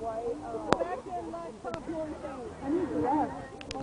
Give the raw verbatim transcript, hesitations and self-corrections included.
white. Uh, back in like sophomore days. I need to rest.